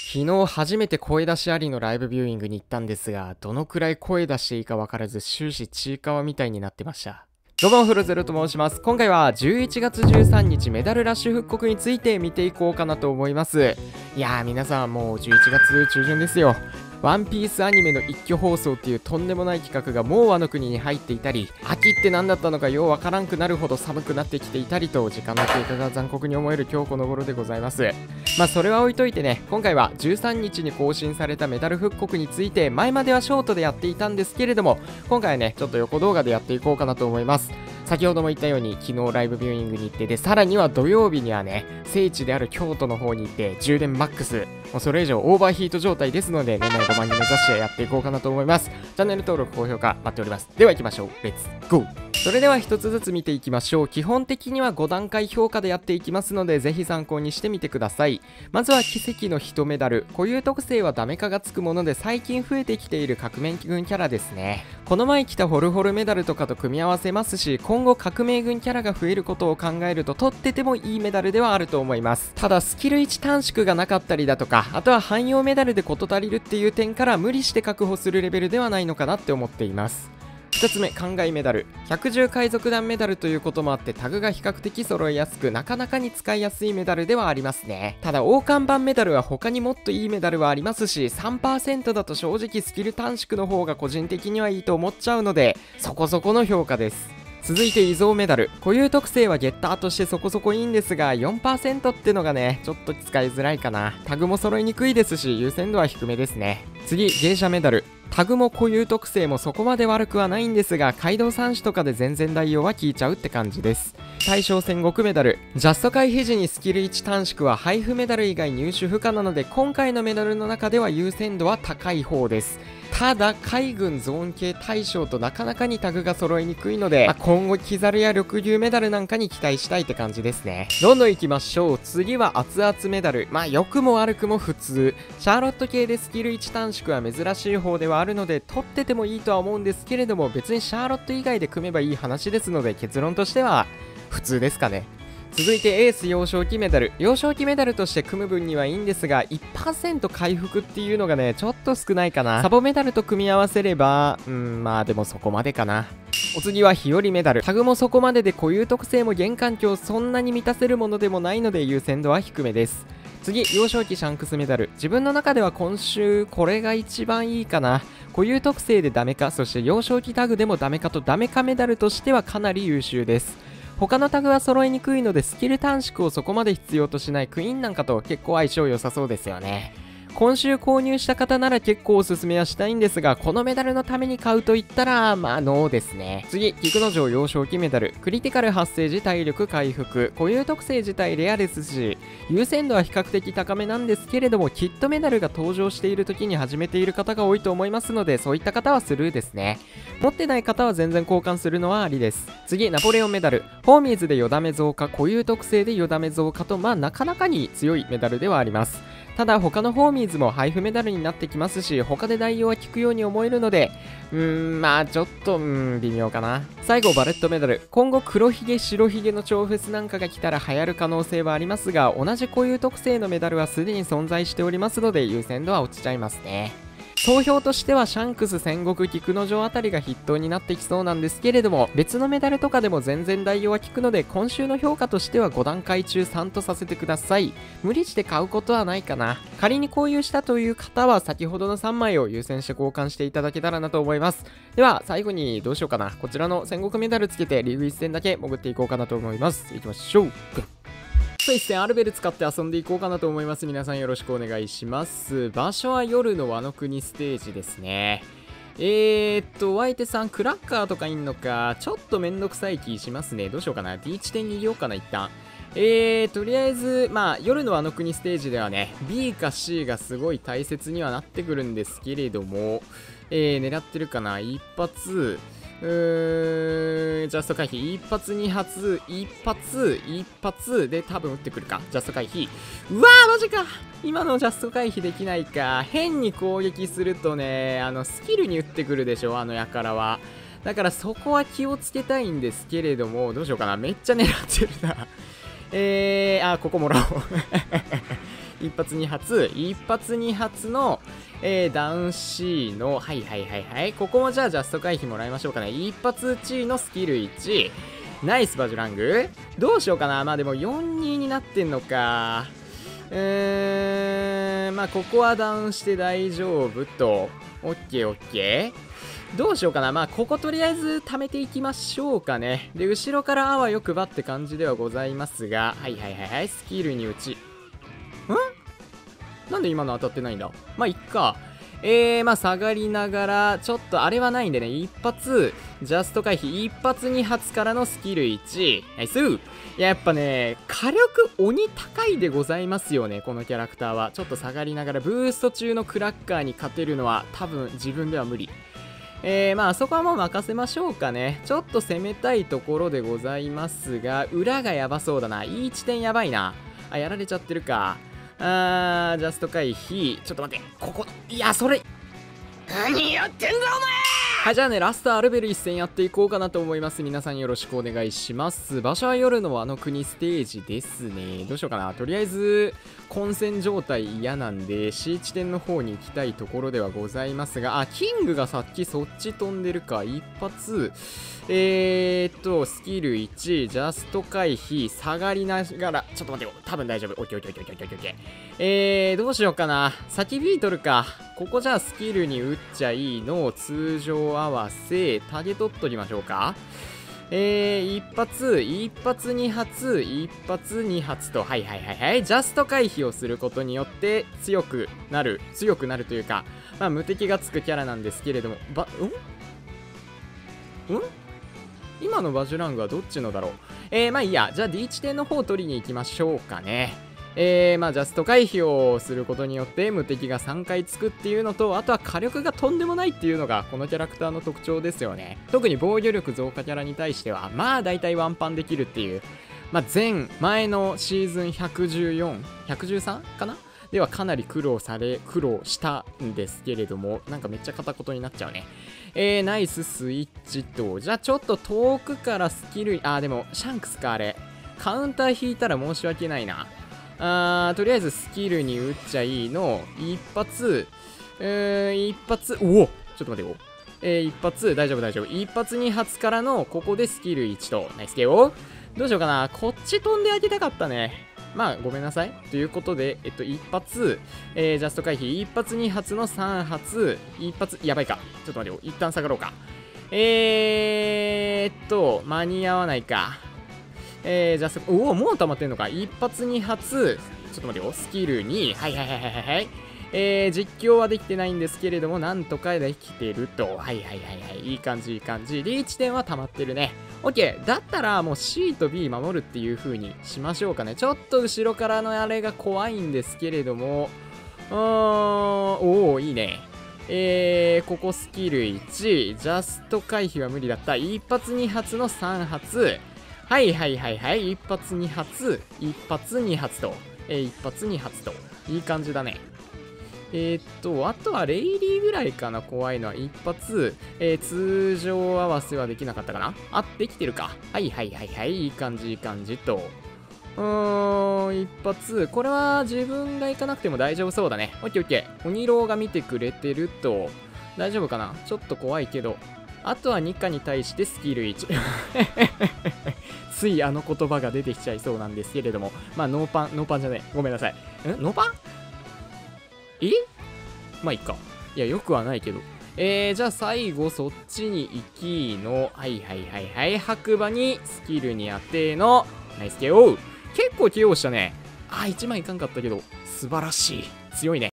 昨日初めて声出しありのライブビューイングに行ったんですが、どのくらい声出していいか分からず終始ちいかわみたいになってました。どうもフロゼロと申します。今回は11月13日メダルラッシュ復刻について見ていこうかなと思います。いやー皆さんもう11月中旬ですよ。ワンピースアニメの一挙放送っていうとんでもない企画がもうワノ国に入っていたり、秋って何だったのかようわからんくなるほど寒くなってきていたりと、時間の経過が残酷に思える今日この頃でございます。まあそれは置いといてね、今回は13日に更新されたメダル復刻について前まではショートでやっていたんですけれども、今回はねちょっと横動画でやっていこうかなと思います。先ほども言ったように昨日ライブビューイングに行って、でさらには土曜日にはね聖地である京都の方に行って充電マックス、もうそれ以上オーバーヒート状態ですので年内5万人目指してやっていこうかなと思います。チャンネル登録高評価待っております。では行きましょう、レッツゴー。それでは一つずつ見ていきましょう。基本的には5段階評価でやっていきますのでぜひ参考にしてみてください。まずは奇跡の1メダル、固有特性はダメ化がつくもので最近増えてきている革命軍キャラですね。この前来たホルホルメダルとかと組み合わせますし、今後革命軍キャラが増えることを考えると取っててもいいメダルではあると思います。ただスキル1短縮がなかったりだとか、あとは汎用メダルで事足りるっていう点から無理して確保するレベルではないのかなって思っています。2つ目、灌漑メダル。110海賊団メダルということもあってタグが比較的揃いやすく、なかなかに使いやすいメダルではありますね。ただ王冠版メダルは他にもっといいメダルはありますし、 3% だと正直スキル短縮の方が個人的にはいいと思っちゃうのでそこそこの評価です。続いて異蔵メダル。固有特性はゲッターとしてそこそこいいんですが 4% ってのがねちょっと使いづらいかな。タグも揃いにくいですし優先度は低めですね。次、芸者メダル。タグも固有特性もそこまで悪くはないんですが、街道3種とかで全然代用は効いちゃうって感じです。大正戦国メダル。ジャスト回避時にスキル1短縮は配布メダル以外入手不可なので今回のメダルの中では優先度は高い方です。ただ海軍ゾーン系大将となかなかにタグが揃いにくいので、今後キザルや緑竜メダルなんかに期待したいって感じですね。どんどんいきましょう。次は熱々メダル。良くも悪くも普通。シャーロット系でスキル1短縮は珍しい方ではあるので取っててもいいとは思うんですけれども、別にシャーロット以外で組めばいい話ですので結論としては普通ですかね。続いてエース幼少期メダル。幼少期メダルとして組む分にはいいんですが 1% 回復っていうのがねちょっと少ないかな。サボメダルと組み合わせればでもそこまでかな。お次は日和メダル。タグもそこまでで固有特性も現環境そんなに満たせるものでもないので優先度は低めです。次、幼少期シャンクスメダル。自分の中では今週これが一番いいかな。固有特性でダメか、そして幼少期タグでもダメかとダメかメダルとしてはかなり優秀です。他のタグは揃いにくいのでスキル短縮をそこまで必要としないクイーンなんかと結構相性良さそうですよね。今週購入した方なら結構おすすめはしたいんですが、このメダルのために買うと言ったらノーですね。次、菊之丞幼少期メダル。クリティカル発生時体力回復。固有特性自体レアですし優先度は比較的高めなんですけれども、キットメダルが登場している時に始めている方が多いと思いますのでそういった方はスルーですね。持ってない方は全然交換するのはありです。次、ナポレオンメダル。ホーミーズでよだめ増加、固有特性でよだめ増加となかなかに強いメダルではあります。ただ他のホーミーズも配布メダルになってきますし他で代用は効くように思えるのでちょっと微妙かな。最後、バレットメダル。今後黒ひげ白ひげの超フェスなんかが来たら流行る可能性はありますが、同じ固有特性のメダルはすでに存在しておりますので優先度は落ちちゃいますね。総評としてはシャンクス、戦国、菊之丞あたりが筆頭になってきそうなんですけれども、別のメダルとかでも全然代用は効くので今週の評価としては5段階中3とさせてください。無理して買うことはないかな。仮に購入したという方は先ほどの3枚を優先して交換していただけたらなと思います。では最後にどうしようかな。こちらの戦国メダルつけてリーグ1戦だけ潜っていこうかなと思います。いきましょう。一戦アルベル使って遊んでいこうかなと思います。皆さんよろしくお願いします。場所は夜のワノ国ステージですね。お相手さんクラッカーとかいんのかちょっとめんどくさい気しますね。どうしようかな。 D 地点に入れようかな一旦。とりあえず夜のワノ国ステージではね B か C がすごい大切にはなってくるんですけれども、狙ってるかな。一発ジャスト回避。一発二発一発で多分撃ってくるか。ジャスト回避。うわーマジか。今のジャスト回避できないか。変に攻撃するとねスキルに撃ってくるでしょやからは。だからそこは気をつけたいんですけれども、どうしようかな。めっちゃ狙ってるなここもらおう一発2発、一発2発の、ダウン C の、はいはいはいはい。ここもじゃあジャスト回避もらいましょうかね。一発1のスキル1。ナイスバジュラング。どうしようかな。まあでも4-2になってんのか。まあここはダウンして大丈夫と。オッケーオッケー。どうしようかな。まあこことりあえず貯めていきましょうかね。で、後ろからあわよくばって感じではございますが、はいはいはいはい。スキルに打ち。なんで今の当たってないんだ。まあいっか。まあ下がりながら、ちょっとあれはないんでね、一発、ジャスト回避、一発2発からのスキル1。ナイス。いや、やっぱね、火力鬼高いでございますよね、このキャラクターは。ちょっと下がりながら、ブースト中のクラッカーに勝てるのは、多分自分では無理。まああそこはもう任せましょうかね。ちょっと攻めたいところでございますが、裏がやばそうだな。いい地点やばいな。あ、やられちゃってるか。ジャスト回避。ちょっと待って。ここ、いや、それ。何やってんだお前。はい、じゃあね、ラストアルベル一戦やっていこうかなと思います。皆さんよろしくお願いします。場所は夜のあの国ステージですね。どうしようかな。とりあえず、混戦状態嫌なんで、C 地点の方に行きたいところではございますが、あ、キングがさっきそっち飛んでるか。一発、スキル1、ジャスト回避、下がりながら、ちょっと待ってよ。多分大丈夫。オッケーオッケーオッケーオッケーオッケー。どうしようかな。先ビートルか。ここじゃあスキルに打っちゃいいの、通常合わせ、タゲ取っときましょうか。一発2発、一発2発と、はいはいはいはい。ジャスト回避をすることによって強くなるというか、まあ無敵がつくキャラなんですけれども、今のバジュラングはどっちのだろう。まあいいや。じゃあ D 地点の方取りに行きましょうかね。まあジャスト回避をすることによって無敵が3回つくっていうのと、あとは火力がとんでもないっていうのがこのキャラクターの特徴ですよね。特に防御力増加キャラに対してはまあ大体ワンパンできるっていう、まあ前のシーズン114、113かなではかなり苦労したんですけれども、なんかめっちゃ片言になっちゃうね。ナイススイッチと、じゃあちょっと遠くからスキル、でもシャンクスかあれ。カウンター引いたら申し訳ないな。とりあえずスキルに打っちゃいいの、一発、おおちょっと待てよ。一発、大丈夫大丈夫。一発二発からの、ここでスキル1と、ナイスケを。どうしようかな。こっち飛んであげたかったね。まあ、ごめんなさい。ということで、一発、ジャスト回避、一発二発の3発、一発、やばいか。ちょっと待てよ。一旦下がろうか。間に合わないか。じゃあおお、もう溜まってんのか。一発二発、ちょっと待ってよ。スキルに、はいはいはいはいはい。実況はできてないんですけれども、なんとかできてると。はいはいはいはい。いい感じいい感じ。リーチ点は溜まってるね。OK。だったらもう C と B 守るっていう風にしましょうかね。ちょっと後ろからのあれが怖いんですけれども、おお、いいね。ここスキル1、ジャスト回避は無理だった。一発二発の3発。はいはいはいはい。一発二発、一発二発と。一発二発と。いい感じだね。あとはレイリーぐらいかな、怖いのは。一発、通常合わせはできなかったかなあ、できてるか。はいはいはいはい。いい感じいい感じと。一発。これは自分が行かなくても大丈夫そうだね。オッケーオッケー。鬼郎が見てくれてると。大丈夫かなちょっと怖いけど。あとはニカに対してスキル1。ついあの言葉が出てきちゃいそうなんですけれども。まあ、ノーパンじゃねえ。ごめんなさい。ノーパンまあいいか。いや、よくはないけど。じゃあ最後そっちに行きの、はいはいはいはい、白馬にスキルに当ての、ナイス KO。結構 KO したね。1枚いかんかったけど、素晴らしい。強いね。